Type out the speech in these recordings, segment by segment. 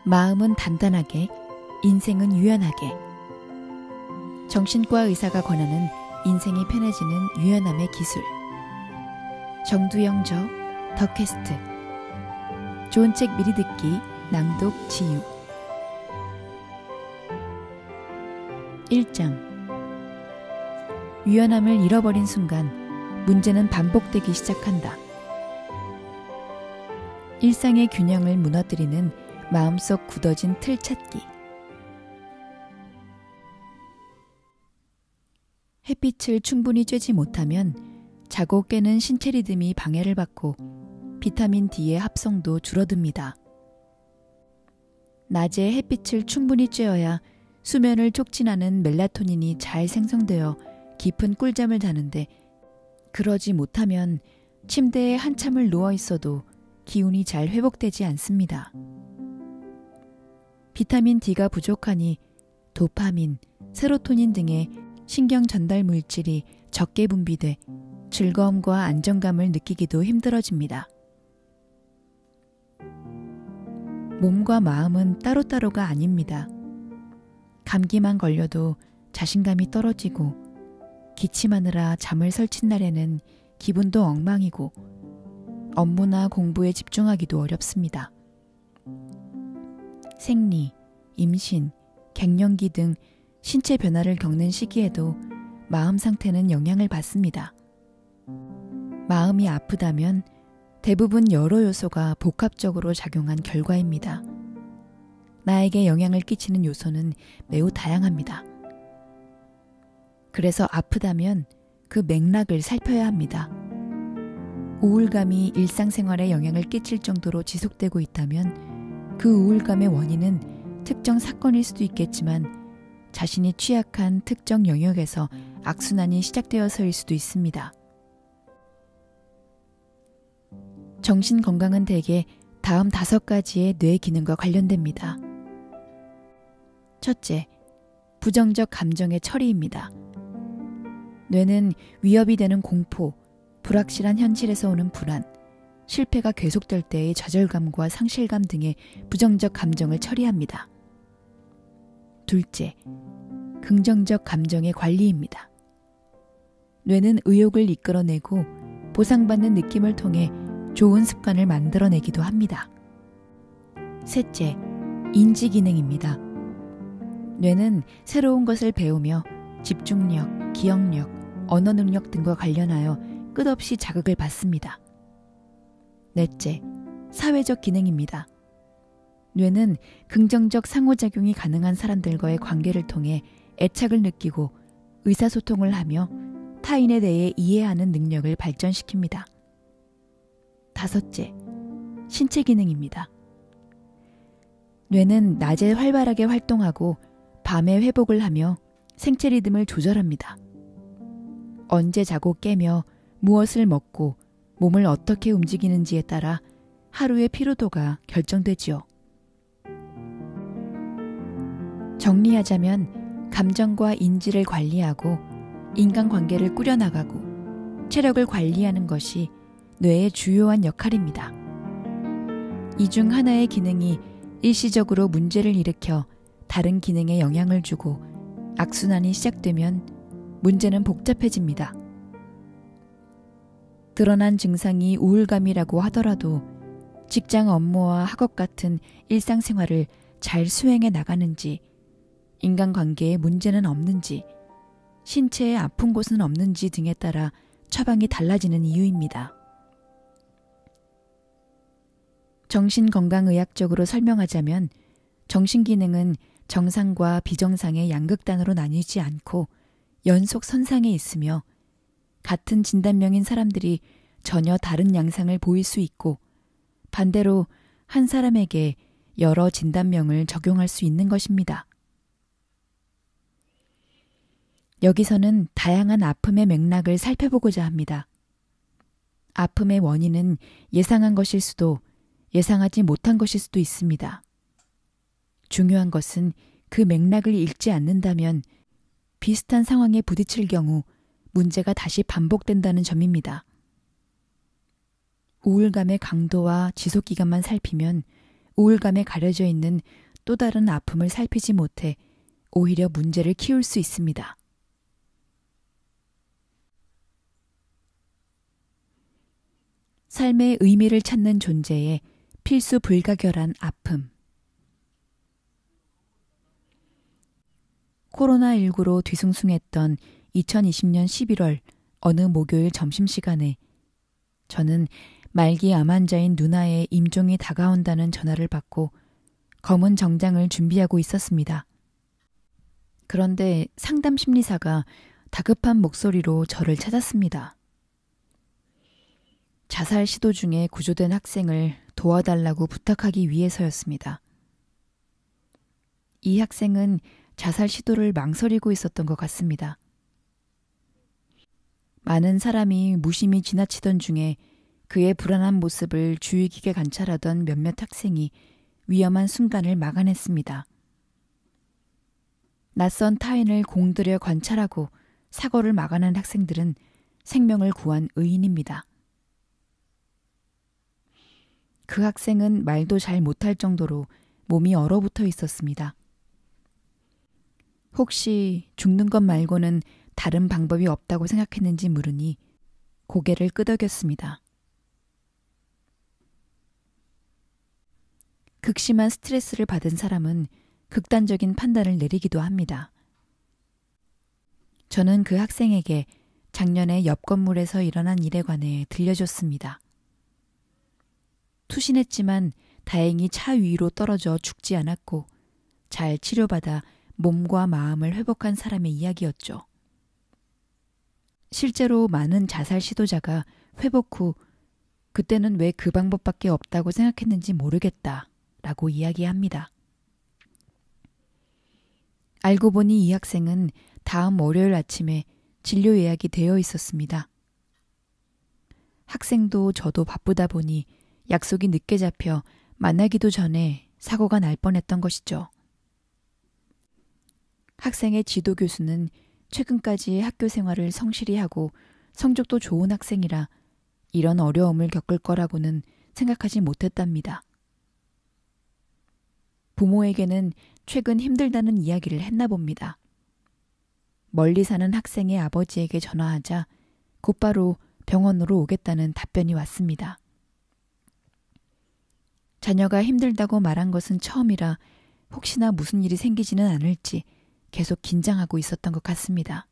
마음은 단단하게, 인생은 유연하게. 정신과 의사가 권하는 인생이 편해지는 유연함의 기술. 정두영 저, 더 캐스트. 좋은 책 미리 듣기, 낭독 지유. 1장. 유연함을 잃어버린 순간 문제는 반복되기 시작한다. 일상의 균형을 무너뜨리는 마음속 굳어진 틀 찾기. 햇빛을 충분히 쬐지 못하면 자고 깨는 신체 리듬이 방해를 받고 비타민 D의 합성도 줄어듭니다. 낮에 햇빛을 충분히 쬐어야 수면을 촉진하는 멜라토닌이 잘 생성되어 깊은 꿀잠을 자는데, 그러지 못하면 침대에 한참을 누워 있어도 기운이 잘 회복되지 않습니다. 비타민 D가 부족하니 도파민, 세로토닌 등의 신경 전달 물질이 적게 분비돼 즐거움과 안정감을 느끼기도 힘들어집니다. 몸과 마음은 따로따로가 아닙니다. 감기만 걸려도 자신감이 떨어지고, 기침하느라 잠을 설친 날에는 기분도 엉망이고, 업무나 공부에 집중하기도 어렵습니다. 생리, 임신, 갱년기 등 신체 변화를 겪는 시기에도 마음 상태는 영향을 받습니다. 마음이 아프다면 대부분 여러 요소가 복합적으로 작용한 결과입니다. 나에게 영향을 끼치는 요소는 매우 다양합니다. 그래서 아프다면 그 맥락을 살펴야 합니다. 우울감이 일상생활에 영향을 끼칠 정도로 지속되고 있다면 그 우울감의 원인은 특정 사건일 수도 있겠지만, 자신이 취약한 특정 영역에서 악순환이 시작되어서일 수도 있습니다. 정신건강은 대개 다음 5가지의 뇌 기능과 관련됩니다. 첫째, 부정적 감정의 처리입니다. 뇌는 위협이 되는 공포, 불확실한 현실에서 오는 불안, 실패가 계속될 때의 좌절감과 상실감 등의 부정적 감정을 처리합니다. 둘째, 긍정적 감정의 관리입니다. 뇌는 의욕을 이끌어내고 보상받는 느낌을 통해 좋은 습관을 만들어내기도 합니다. 셋째, 인지 기능입니다. 뇌는 새로운 것을 배우며 집중력, 기억력, 언어 능력 등과 관련하여 끝없이 자극을 받습니다. 넷째, 사회적 기능입니다. 뇌는 긍정적 상호작용이 가능한 사람들과의 관계를 통해 애착을 느끼고 의사소통을 하며 타인에 대해 이해하는 능력을 발전시킵니다. 다섯째, 신체 기능입니다. 뇌는 낮에 활발하게 활동하고 밤에 회복을 하며 생체 리듬을 조절합니다. 언제 자고 깨며 무엇을 먹고 몸을 어떻게 움직이는지에 따라 하루의 피로도가 결정되지요. 정리하자면 감정과 인지를 관리하고 인간관계를 꾸려나가고 체력을 관리하는 것이 뇌의 주요한 역할입니다. 이 중 하나의 기능이 일시적으로 문제를 일으켜 다른 기능에 영향을 주고 악순환이 시작되면 문제는 복잡해집니다. 드러난 증상이 우울감이라고 하더라도 직장 업무와 학업 같은 일상생활을 잘 수행해 나가는지, 인간관계에 문제는 없는지, 신체에 아픈 곳은 없는지 등에 따라 처방이 달라지는 이유입니다. 정신건강의학적으로 설명하자면 정신기능은 정상과 비정상의 양극단으로 나뉘지 않고 연속 선상에 있으며, 같은 진단명인 사람들이 전혀 다른 양상을 보일 수 있고, 반대로 한 사람에게 여러 진단명을 적용할 수 있는 것입니다. 여기서는 다양한 아픔의 맥락을 살펴보고자 합니다. 아픔의 원인은 예상한 것일 수도 예상하지 못한 것일 수도 있습니다. 중요한 것은 그 맥락을 읽지 않는다면 비슷한 상황에 부딪힐 경우 문제가 다시 반복된다는 점입니다. 우울감의 강도와 지속기간만 살피면 우울감에 가려져 있는 또 다른 아픔을 살피지 못해 오히려 문제를 키울 수 있습니다. 삶의 의미를 찾는 존재의 필수 불가결한 아픔. 코로나19로 뒤숭숭했던 2020년 11월 어느 목요일 점심시간에 저는 말기 암 환자인 누나의 임종이 다가온다는 전화를 받고 검은 정장을 준비하고 있었습니다. 그런데 상담 심리사가 다급한 목소리로 저를 찾았습니다. 자살 시도 중에 구조된 학생을 도와달라고 부탁하기 위해서였습니다. 이 학생은 자살 시도를 망설이고 있었던 것 같습니다. 많은 사람이 무심히 지나치던 중에 그의 불안한 모습을 주의 깊게 관찰하던 몇몇 학생이 위험한 순간을 막아냈습니다. 낯선 타인을 공들여 관찰하고 사고를 막아낸 학생들은 생명을 구한 의인입니다. 그 학생은 말도 잘 못할 정도로 몸이 얼어붙어 있었습니다. 혹시 죽는 것 말고는 다른 방법이 없다고 생각했는지 물으니 고개를 끄덕였습니다. 극심한 스트레스를 받은 사람은 극단적인 판단을 내리기도 합니다. 저는 그 학생에게 작년에 옆 건물에서 일어난 일에 관해 들려줬습니다. 투신했지만 다행히 차 위로 떨어져 죽지 않았고 잘 치료받아 몸과 마음을 회복한 사람의 이야기였죠. 실제로 많은 자살 시도자가 회복 후 그때는 왜 그 방법밖에 없다고 생각했는지 모르겠다 라고 이야기합니다. 알고 보니 이 학생은 다음 월요일 아침에 진료 예약이 되어 있었습니다. 학생도 저도 바쁘다 보니 약속이 늦게 잡혀 만나기도 전에 사고가 날 뻔했던 것이죠. 학생의 지도 교수는 최근까지 학교 생활을 성실히 하고 성적도 좋은 학생이라 이런 어려움을 겪을 거라고는 생각하지 못했답니다. 부모에게는 최근 힘들다는 이야기를 했나 봅니다. 멀리 사는 학생의 아버지에게 전화하자 곧바로 병원으로 오겠다는 답변이 왔습니다. 자녀가 힘들다고 말한 것은 처음이라 혹시나 무슨 일이 생기지는 않을지 계속 긴장하고 있었던 것 같습니다.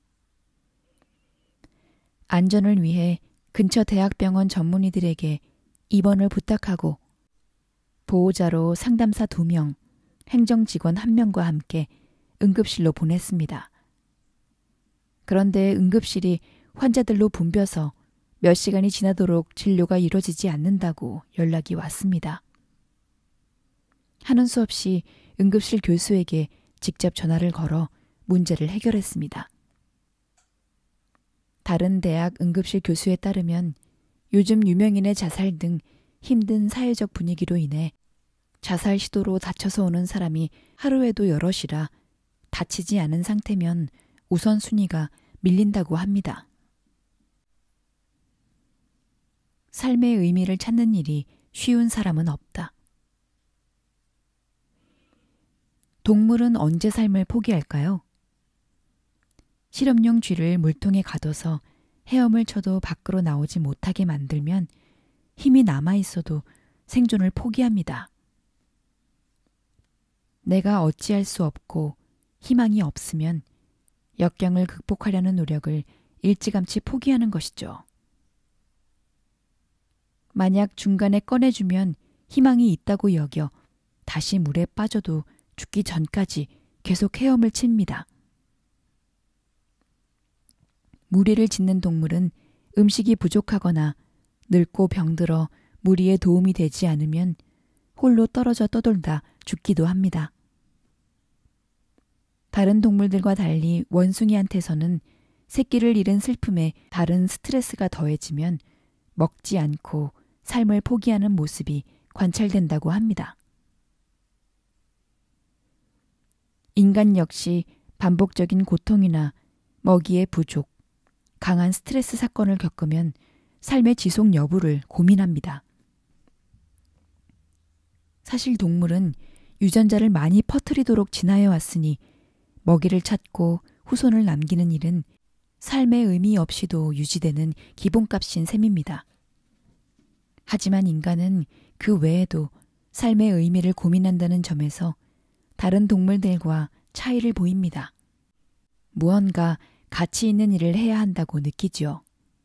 안전을 위해 근처 대학병원 전문의들에게 입원을 부탁하고 보호자로 상담사 2명, 행정직원 1명과 함께 응급실로 보냈습니다. 그런데 응급실이 환자들로 붐벼서 몇 시간이 지나도록 진료가 이루어지지 않는다고 연락이 왔습니다. 하는 수 없이 응급실 교수에게 직접 전화를 걸어 문제를 해결했습니다. 다른 대학 응급실 교수에 따르면 요즘 유명인의 자살 등 힘든 사회적 분위기로 인해 자살 시도로 다쳐서 오는 사람이 하루에도 여럿이라 다치지 않은 상태면 우선순위가 밀린다고 합니다. 삶의 의미를 찾는 일이 쉬운 사람은 없다. 동물은 언제 삶을 포기할까요? 실험용 쥐를 물통에 가둬서 헤엄을 쳐도 밖으로 나오지 못하게 만들면 힘이 남아있어도 생존을 포기합니다. 내가 어찌할 수 없고 희망이 없으면 역경을 극복하려는 노력을 일찌감치 포기하는 것이죠. 만약 중간에 꺼내주면 희망이 있다고 여겨 다시 물에 빠져도 죽기 전까지 계속 헤엄을 칩니다. 무리를 짓는 동물은 음식이 부족하거나 늙고 병들어 무리에 도움이 되지 않으면 홀로 떨어져 떠돌다 죽기도 합니다. 다른 동물들과 달리 원숭이한테서는 새끼를 잃은 슬픔에 다른 스트레스가 더해지면 먹지 않고 삶을 포기하는 모습이 관찰된다고 합니다. 인간 역시 반복적인 고통이나 먹이의 부족, 강한 스트레스 사건을 겪으면 삶의 지속 여부를 고민합니다. 사실 동물은 유전자를 많이 퍼뜨리도록 진화해 왔으니 먹이를 찾고 후손을 남기는 일은 삶의 의미 없이도 유지되는 기본값인 셈입니다. 하지만 인간은 그 외에도 삶의 의미를 고민한다는 점에서 다른 동물들과 차이를 보입니다. 무언가 가치 있는 일을 해야 한다고 느끼지요.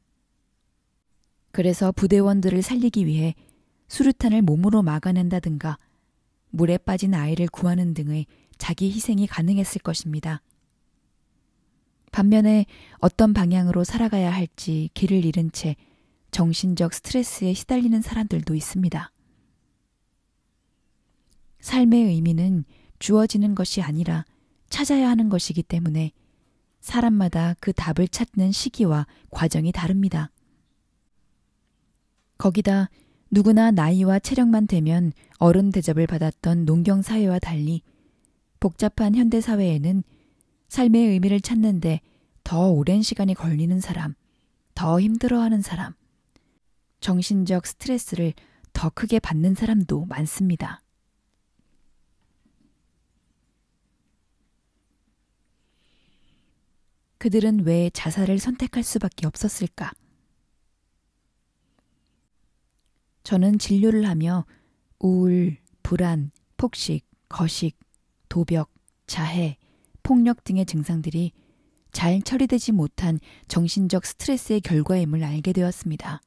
그래서 부대원들을 살리기 위해 수류탄을 몸으로 막아낸다든가 물에 빠진 아이를 구하는 등의 자기 희생이 가능했을 것입니다. 반면에 어떤 방향으로 살아가야 할지 길을 잃은 채 정신적 스트레스에 시달리는 사람들도 있습니다. 삶의 의미는 주어지는 것이 아니라 찾아야 하는 것이기 때문에 사람마다 그 답을 찾는 시기와 과정이 다릅니다. 거기다 누구나 나이와 체력만 되면 어른 대접을 받았던 농경사회와 달리 복잡한 현대사회에는 삶의 의미를 찾는데 더 오랜 시간이 걸리는 사람, 더 힘들어하는 사람, 정신적 스트레스를 더 크게 받는 사람도 많습니다. 그들은 왜 자살을 선택할 수밖에 없었을까? 저는 진료를 하며 우울, 불안, 폭식, 거식, 도벽, 자해, 폭력 등의 증상들이 잘 처리되지 못한 정신적 스트레스의 결과임을 알게 되었습니다.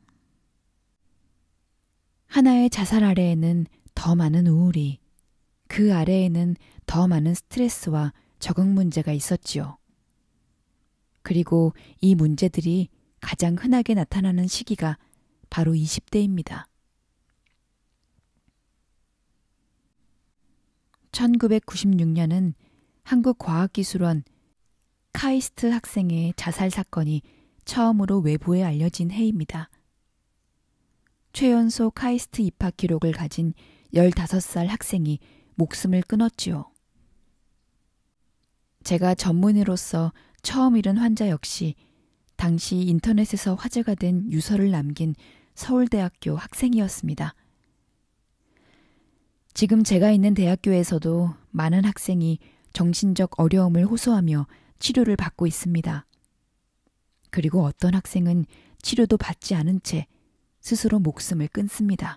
하나의 자살 아래에는 더 많은 우울이, 그 아래에는 더 많은 스트레스와 적응 문제가 있었지요. 그리고 이 문제들이 가장 흔하게 나타나는 시기가 바로 20대입니다. 1996년은 한국과학기술원 카이스트 학생의 자살 사건이 처음으로 외부에 알려진 해입니다. 최연소 카이스트 입학 기록을 가진 15살 학생이 목숨을 끊었지요. 제가 전문의로서 처음 잃은 환자 역시 당시 인터넷에서 화제가 된 유서를 남긴 서울대학교 학생이었습니다. 지금 제가 있는 대학교에서도 많은 학생이 정신적 어려움을 호소하며 치료를 받고 있습니다. 그리고 어떤 학생은 치료도 받지 않은 채 스스로 목숨을 끊습니다.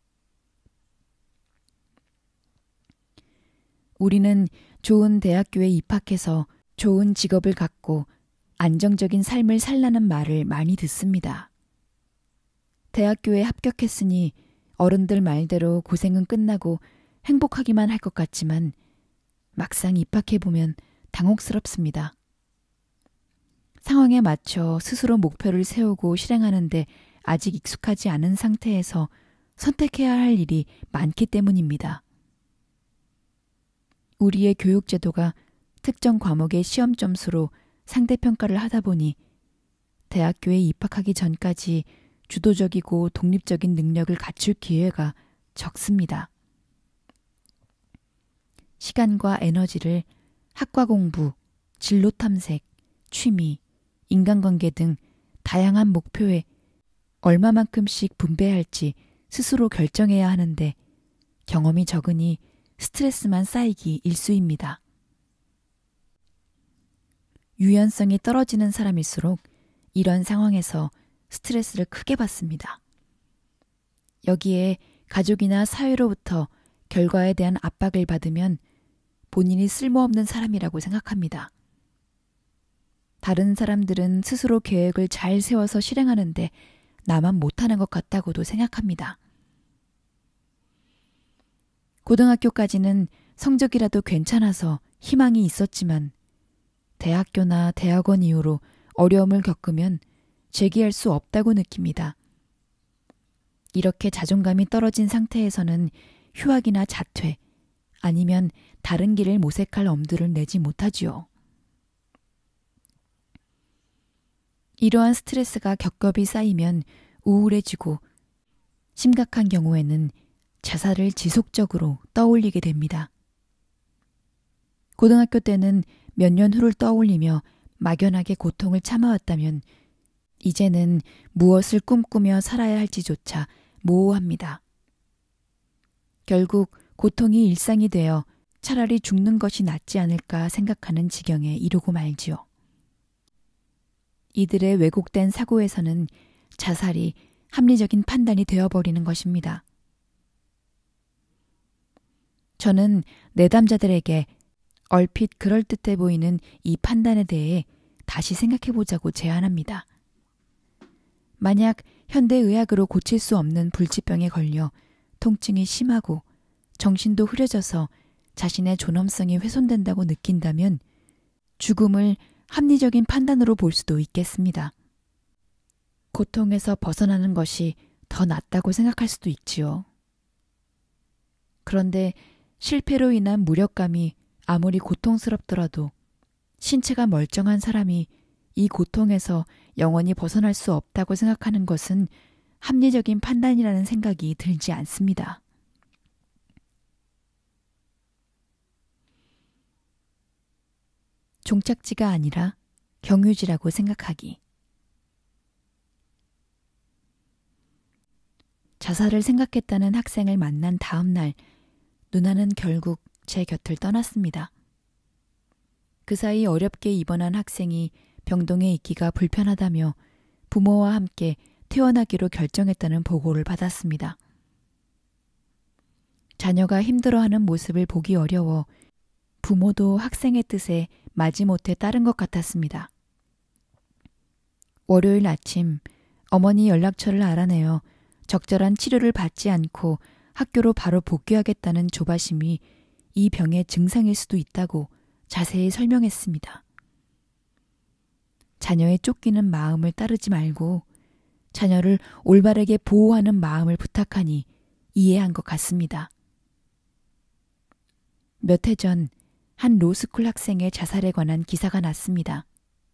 우리는 좋은 대학교에 입학해서 좋은 직업을 갖고 안정적인 삶을 살라는 말을 많이 듣습니다. 대학교에 합격했으니 어른들 말대로 고생은 끝나고 행복하기만 할 것 같지만 막상 입학해보면 당혹스럽습니다. 상황에 맞춰 스스로 목표를 세우고 실행하는데 아직 익숙하지 않은 상태에서 선택해야 할 일이 많기 때문입니다. 우리의 교육제도가 특정 과목의 시험 점수로 상대평가를 하다 보니 대학교에 입학하기 전까지 주도적이고 독립적인 능력을 갖출 기회가 적습니다. 시간과 에너지를 학과 공부, 진로 탐색, 취미, 인간관계 등 다양한 목표에 얼마만큼씩 분배할지 스스로 결정해야 하는데 경험이 적으니 스트레스만 쌓이기 일쑤입니다. 유연성이 떨어지는 사람일수록 이런 상황에서 스트레스를 크게 받습니다. 여기에 가족이나 사회로부터 결과에 대한 압박을 받으면 본인이 쓸모없는 사람이라고 생각합니다. 다른 사람들은 스스로 계획을 잘 세워서 실행하는데 나만 못하는 것 같다고도 생각합니다. 고등학교까지는 성적이라도 괜찮아서 희망이 있었지만 대학교나 대학원 이후로 어려움을 겪으면 재기할 수 없다고 느낍니다. 이렇게 자존감이 떨어진 상태에서는 휴학이나 자퇴 아니면 다른 길을 모색할 엄두를 내지 못하지요. 이러한 스트레스가 겹겹이 쌓이면 우울해지고 심각한 경우에는 자살을 지속적으로 떠올리게 됩니다. 고등학교 때는 몇 년 후를 떠올리며 막연하게 고통을 참아왔다면 이제는 무엇을 꿈꾸며 살아야 할지조차 모호합니다. 결국 고통이 일상이 되어 차라리 죽는 것이 낫지 않을까 생각하는 지경에 이르고 말지요. 이들의 왜곡된 사고에서는 자살이 합리적인 판단이 되어버리는 것입니다. 저는 내담자들에게 얼핏 그럴듯해 보이는 이 판단에 대해 다시 생각해보자고 제안합니다. 만약 현대의학으로 고칠 수 없는 불치병에 걸려 통증이 심하고 정신도 흐려져서 자신의 존엄성이 훼손된다고 느낀다면 죽음을 합리적인 판단으로 볼 수도 있겠습니다. 고통에서 벗어나는 것이 더 낫다고 생각할 수도 있지요. 그런데 실패로 인한 무력감이 아무리 고통스럽더라도 신체가 멀쩡한 사람이 이 고통에서 영원히 벗어날 수 없다고 생각하는 것은 합리적인 판단이라는 생각이 들지 않습니다. 종착지가 아니라 경유지라고 생각하기. 자살을 생각했다는 학생을 만난 다음 날, 누나는 결국 제 곁을 떠났습니다. 그 사이 어렵게 입원한 학생이 병동에 있기가 불편하다며 부모와 함께 퇴원하기로 결정했다는 보고를 받았습니다. 자녀가 힘들어하는 모습을 보기 어려워 부모도 학생의 뜻에 마지못해 따른 것 같았습니다. 월요일 아침 어머니 연락처를 알아내어 적절한 치료를 받지 않고 학교로 바로 복귀하겠다는 조바심이 이 병의 증상일 수도 있다고 자세히 설명했습니다. 자녀의 쫓기는 마음을 따르지 말고 자녀를 올바르게 보호하는 마음을 부탁하니 이해한 것 같습니다. 몇 해 전 한 로스쿨 학생의 자살에 관한 기사가 났습니다.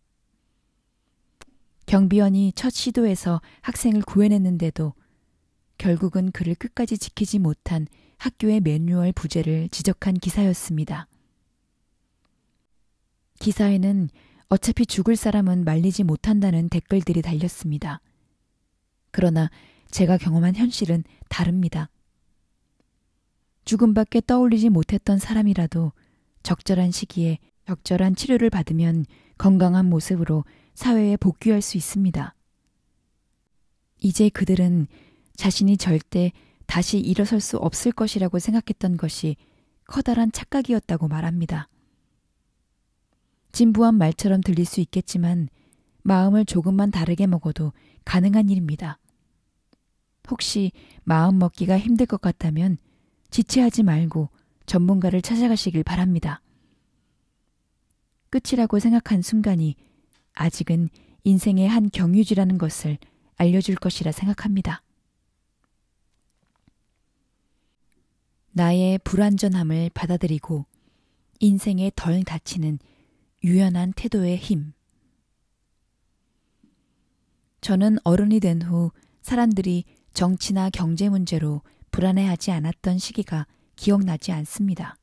경비원이 첫 시도에서 학생을 구해냈는데도 결국은 그를 끝까지 지키지 못한 학교의 매뉴얼 부재를 지적한 기사였습니다. 기사에는 어차피 죽을 사람은 말리지 못한다는 댓글들이 달렸습니다. 그러나 제가 경험한 현실은 다릅니다. 죽음밖에 떠올리지 못했던 사람이라도 적절한 시기에 적절한 치료를 받으면 건강한 모습으로 사회에 복귀할 수 있습니다. 이제 그들은 자신이 절대 다시 일어설 수 없을 것이라고 생각했던 것이 커다란 착각이었다고 말합니다. 진부한 말처럼 들릴 수 있겠지만 마음을 조금만 다르게 먹어도 가능한 일입니다. 혹시 마음 먹기가 힘들 것 같다면 지체하지 말고 전문가를 찾아가시길 바랍니다. 끝이라고 생각한 순간이 아직은 인생의 한 경유지라는 것을 알려줄 것이라 생각합니다. 나의 불완전함을 받아들이고 인생에 덜 다치는 유연한 태도의 힘. 저는 어른이 된 후 사람들이 정치나 경제 문제로 불안해하지 않았던 시기가 기억나지 않습니다.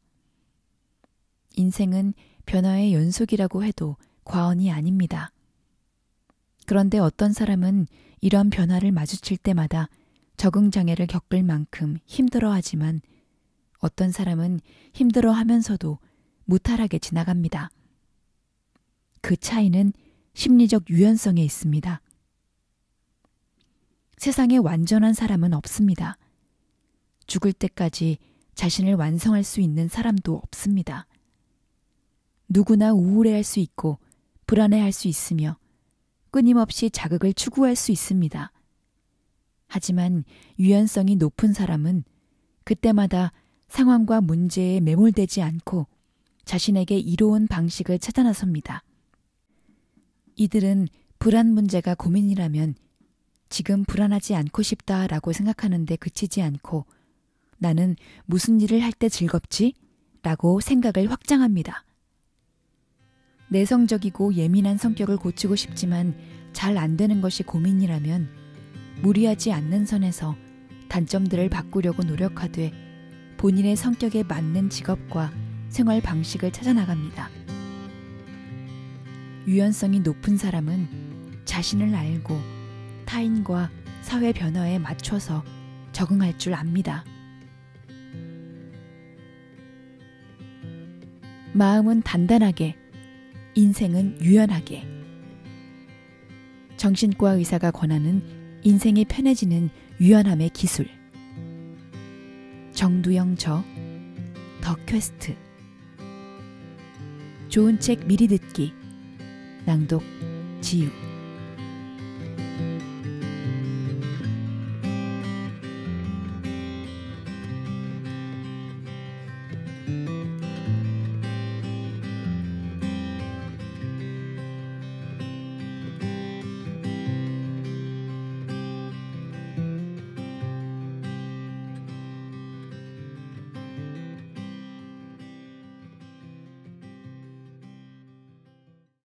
인생은 변화의 연속이라고 해도 과언이 아닙니다. 그런데 어떤 사람은 이런 변화를 마주칠 때마다 적응장애를 겪을 만큼 힘들어하지만 어떤 사람은 힘들어하면서도 무탈하게 지나갑니다. 그 차이는 심리적 유연성에 있습니다. 세상에 완전한 사람은 없습니다. 죽을 때까지 자신을 완성할 수 있는 사람도 없습니다. 누구나 우울해할 수 있고 불안해할 수 있으며 끊임없이 자극을 추구할 수 있습니다. 하지만 유연성이 높은 사람은 그때마다 상황과 문제에 매몰되지 않고 자신에게 이로운 방식을 찾아 나섭니다. 이들은 불안 문제가 고민이라면 지금 불안하지 않고 싶다라고 생각하는데 그치지 않고 나는 무슨 일을 할 때 즐겁지? 라고 생각을 확장합니다. 내성적이고 예민한 성격을 고치고 싶지만 잘 안 되는 것이 고민이라면 무리하지 않는 선에서 단점들을 바꾸려고 노력하되 본인의 성격에 맞는 직업과 생활 방식을 찾아 나갑니다. 유연성이 높은 사람은 자신을 알고 타인과 사회 변화에 맞춰서 적응할 줄 압니다. 마음은 단단하게, 인생은 유연하게. 정신과 의사가 권하는 인생이 편해지는 유연함의 기술. 정두영 저, 더 퀘스트. 좋은 책 미리 듣기. 낭독 지유.